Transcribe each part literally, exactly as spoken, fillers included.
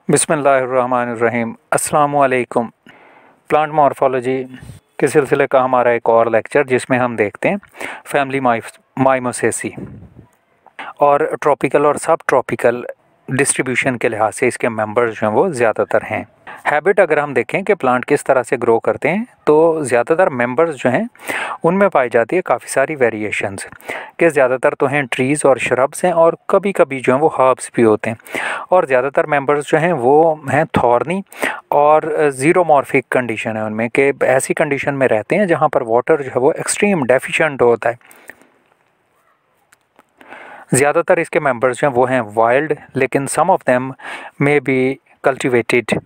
बिस्मिल्लाहिर्रहमानिर्रहीम। अस्सलामुअलैकुम। Plant morphology के सिलसिले का हमारा एक और लेक्चर जिसमें हम देखते हैं फैमिली माइमोसेसी और ट्रॉपिकल और सब ट्रॉपिकल डिस्ट्रीब्यूशन के लिहाज से इसके मेंबर्स जो हैं वो ज़्यादातर हैं। हैबिट अगर हम देखें कि प्लांट किस तरह से ग्रो करते हैं तो ज़्यादातर मेंबर्स जो हैं उनमें पाई जाती है काफ़ी सारी वेरिएशंस कि ज़्यादातर तो हैं ट्रीज़ और श्रब्स हैं और कभी कभी जो हैं वो हर्ब्स भी होते हैं और ज़्यादातर मेंबर्स जो हैं वो हैं थॉर्नी और ज़ीरोमॉर्फिक कंडीशन है उनमें कि ऐसी कंडीशन में रहते हैं जहाँ पर वाटर जो है वो एक्सट्रीम डेफिशिएंट होता है। ज़्यादातर इसके मेंबर्स जो हैं वो हैं वाइल्ड, लेकिन some of them may be cultivated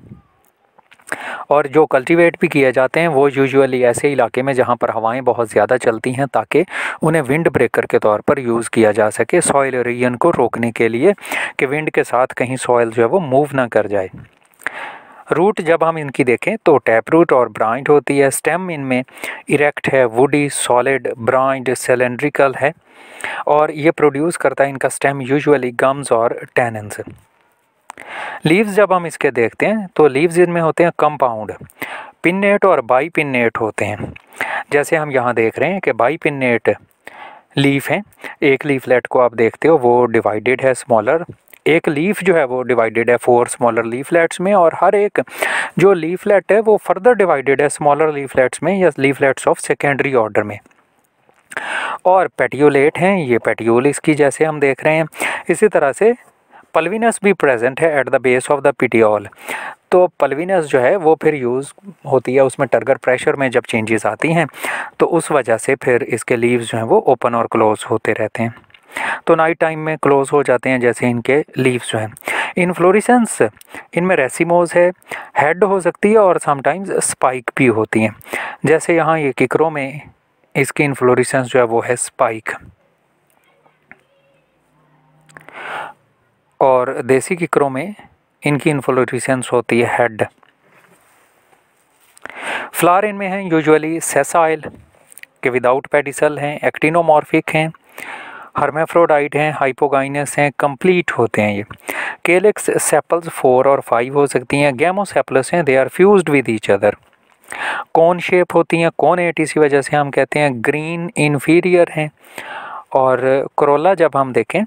और जो कल्टीवेट भी किए जाते हैं वो यूजुअली ऐसे इलाके में जहाँ पर हवाएं बहुत ज़्यादा चलती हैं ताकि उन्हें विंड ब्रेकर के तौर पर यूज़ किया जा सके सॉइल एरोजन को रोकने के लिए कि विंड के साथ कहीं सॉइल जो है वो मूव ना कर जाए। रूट जब हम इनकी देखें तो टैप रूट और ब्राइंड होती है। स्टेम इनमें इरेक्ट है, वुडी, सॉलिड, ब्राइंड, सिलेंड्रिकल है और ये प्रोड्यूस करता है इनका स्टेम यूजुअली गम्स और टैनिन्स। लीव्स जब हम इसके देखते हैं तो लीव्स इनमें होते हैं कंपाउंड, पिन्नेट और बाई पिन्नेट होते हैं। जैसे हम यहाँ देख रहे हैं कि बाई पिन्नेट लीफ हैं, एक लीफलेट को आप देखते हो वो डिवाइडेड है स्मॉलर, एक लीफ जो है वो डिवाइडेड है फोर स्मॉलर लीफलेट्स में और हर एक जो लीफलेट है वो फर्दर डिवाइडेड है स्मॉलर लीफलेट्स में या लीफलेट्स ऑफ सेकेंडरी ऑर्डर में। और पेटियोलेट हैं, ये पेटियोल इसकी जैसे हम देख रहे हैं। इसी तरह से पल्विनस भी प्रेजेंट है at the base of the petiole. तो पल्विनस जो है वो फिर यूज़ होती है उसमें टर्गर प्रेशर में जब चेंजेस आती हैं तो उस वजह से फिर इसके लीव्स जो हैं वो ओपन और क्लोज होते रहते हैं, तो नाइट टाइम में क्लोज हो जाते हैं जैसे इनके लीव्स जो हैं। इन्फ्लोरेसेंस इनमें रेसिमोज है, हेड हो सकती है और समटाइम्स स्पाइक भी होती हैं। जैसे यहाँ ये किकरों में इसकी इन्फ्लोरेसेंस जो है वो है स्पाइक और देसी किकरों में इनकी इन्फ्लोरेसेंस होती है हेड। फ्लावर इनमें हैं यूजुअली सेसाइल के विदाउट पेडिसल हैं, एक्टिनोमॉर्फिक हैं, हर्मेफ्रोडाइट हैं, हाइपोगाइनस हैं, कंप्लीट होते हैं। ये केलिक्स सेपल्स फोर और फाइव हो सकती हैं। गैमोसेपलस हैं, they are fused with each other. कौन शेप होती हैं, कौन एट इसी वजह से हम कहते हैं ग्रीन इन्फीरियर हैं। और क्रोला जब हम देखें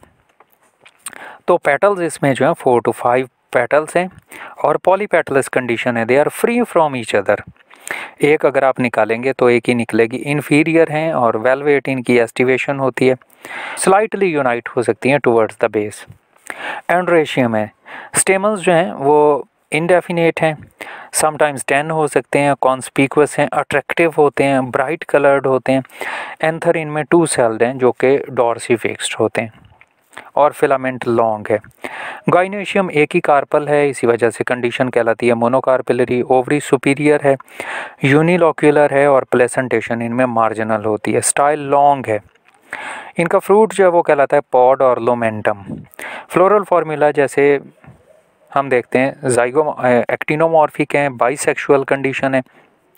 तो पेटल्स इसमें जो है फोर टू फाइव पेटल्स हैं और पॉलीपेटलस कंडीशन है, they are free from each other. एक अगर आप निकालेंगे तो एक ही निकलेगी। इन्फीरियर हैं और वेलवेट इनकी एस्टिवेशन होती है, स्लाइटली यूनाइट हो सकती हैं टुवर्ड्स द बेस। एंड्रेशियम है, स्टेमल्स जो हैं वो इनडेफिनेट हैं, समटाइम्स टेन हो सकते हैं, कॉन्स्पिकुअस हैं, अट्रैक्टिव होते हैं, ब्राइट कलर्ड होते हैं। एंथर इनमें टू सेल्ड हैं जो कि डॉर्सी फिक्स्ड होते हैं और फिलामेंट लॉन्ग है। गाइनोशियम एक ही कार्पल है, इसी वजह से कंडीशन कहलाती है मोनोकार्पिलरी। ओवरी सुपीरियर है, यूनिलोक्यूलर है और प्लेसेंटेशन इनमें मार्जिनल होती है। स्टाइल लॉन्ग है। इनका फ्रूट जो है वो कहलाता है पॉड और लोमेंटम। फ्लोरल फार्मूला जैसे हम देखते हैं जाइगो एक्टिनोमॉर्फिक हैं, बाइसेक्सुअल कंडीशन है।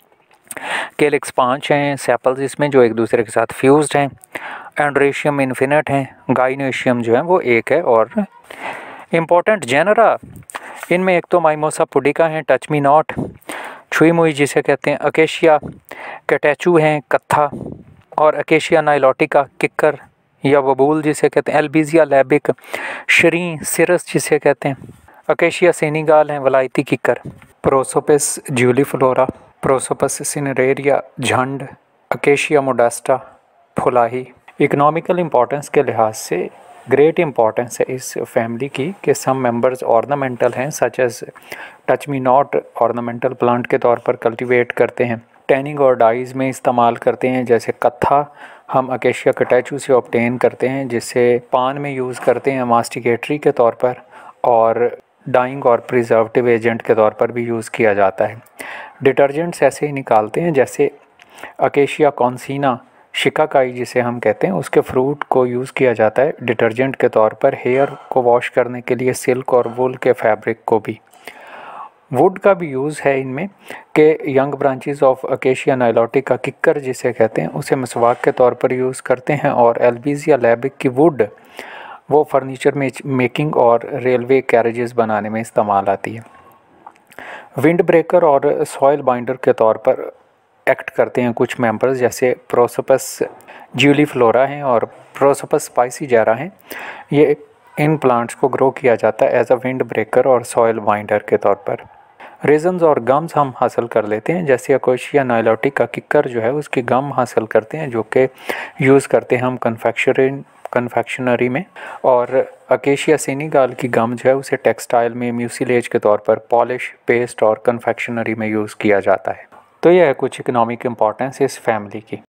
केलिक्स पाँच हैं, सेपल्स इसमें जो एक दूसरे के साथ फ्यूज्ड हैं। एंड्रेशियम इन्फिनिट हैं, गाइनोशियम जो है वो एक है। और इम्पोर्टेंट जेनरा इनमें एक तो माइमोसा पुडिका हैं, टच मी नॉट, छुई मुई जिसे कहते हैं, अकेशिया कैटेचू हैं, कत्था, और अकेशिया नाइलोटिका किक्कर या वबूल जिसे कहते हैं, एल्बिजिया लैबिक, श्री सिरस जिसे कहते हैं, अकेशिया सेनिगाल हैं, वलायती किक्कर, प्रोसोपिस ज्यूलीफ्लोरा, प्रोसोपस सिनेरेरिया झंड, अकेशिया मोडास्टा फुलाही। इकोनॉमिकल इम्पोर्टेंस के लिहाज से ग्रेट इम्पोर्टेंस है इस फैमिली की कि सम मेंबर्स ऑर्नामेंटल हैं, such as touch me not ornamental plant के तौर पर कल्टीवेट करते हैं, टैनिंग और डाइज में इस्तेमाल करते हैं। जैसे कत्था हम अकेशिया कैटेचू से ऑब्टेन करते हैं जिससे पान में यूज़ करते हैं मास्टिकेटरी के तौर पर और डाइंग और प्रिजर्वेटिव एजेंट के तौर पर भी यूज़ किया जाता है। डिटर्जेंट्स ऐसे ही निकालते हैं जैसे अकेशिया कॉन्सीना शिकाकाई जिसे हम कहते हैं, उसके फ्रूट को यूज़ किया जाता है डिटर्जेंट के तौर पर, हेयर को वॉश करने के लिए, सिल्क और वूल के फैब्रिक को भी। वुड का भी यूज़ है इनमें कि young branches of Acacia nilotica किक्कर जिसे कहते हैं उसे मसवाक के तौर पर यूज़ करते हैं। और एल्बिजिया लैबिक की वुड वो फर्नीचर में मेकिंग और रेलवे कैरेजेस बनाने में इस्तेमाल आती है। विंड ब्रेकर और सॉइल बाइंडर के तौर पर एक्ट करते हैं कुछ मेंबर्स, जैसे प्रोसोपस ज्यूलीफ्लोरा हैं और प्रोसोपस स्पाइसीजेरा हैं। ये इन प्लांट्स को ग्रो किया जाता है एज अ विंड ब्रेकर और सॉइल बाइंडर के तौर पर। रेजन्स और गम्स हम हासिल कर लेते हैं, जैसे अकोशिया नाइलोटिक का किक्कर जो है उसकी गम हासिल करते हैं, जो कि यूज़ करते हैं हम कन्फेक्शनरी कन्फेक्शनरी में। और अकेशिया सेनिगाल की गम जो है उसे टेक्सटाइल में म्यूसिलेज के तौर पर पॉलिश, पेस्ट और कन्फेक्शनरी में यूज़ किया जाता है। तो यह है कुछ इकोनॉमिक इम्पोर्टेंस इस फैमिली की।